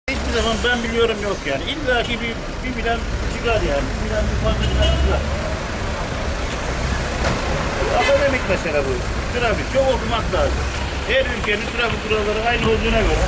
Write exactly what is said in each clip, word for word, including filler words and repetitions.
Hiçbir zaman ben biliyorum yok yani. İlla ki bir, bir bilen çıkar yani. Bir bilen bir fazla bilen çıkar. Akademik mesele bu. Trafik çok okumak lazım. Her ülkenin trafik kuralları aynı olduğuna göre.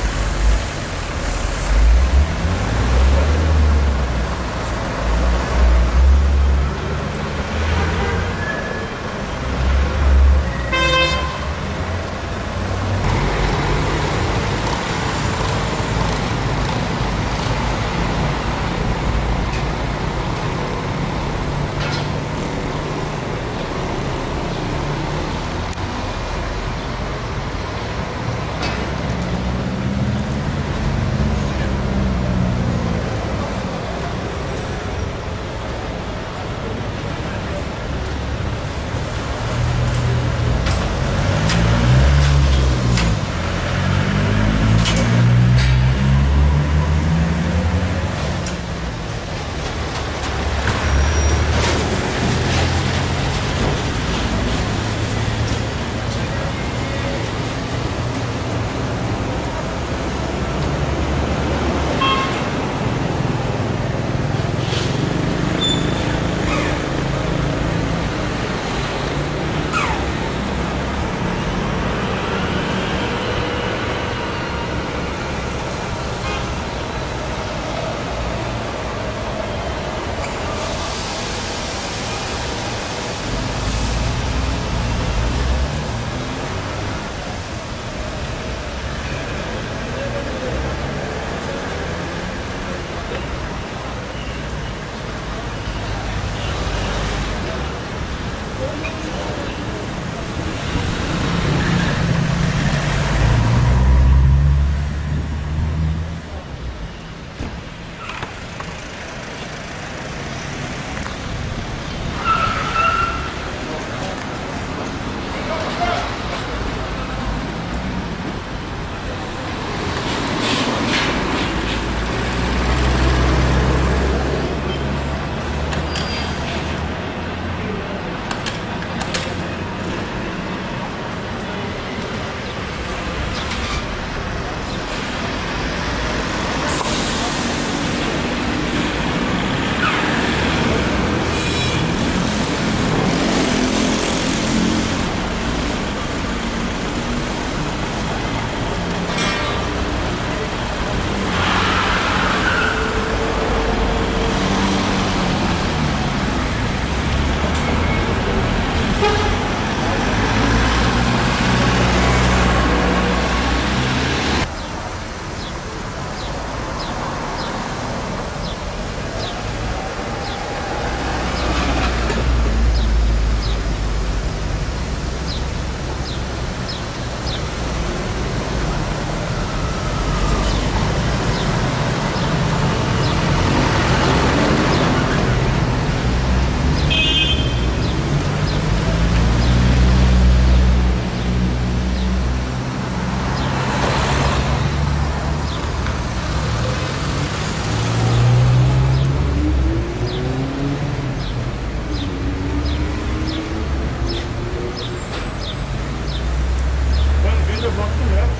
Baktım ya.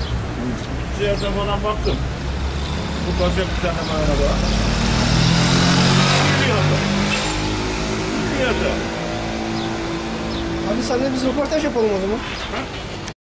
Bir yerden falan baktım. Bu kaçak bir tane araba. Gidiyordu. Gidiyordu. Abi senle biz röportaj yapalım o zaman. Ha?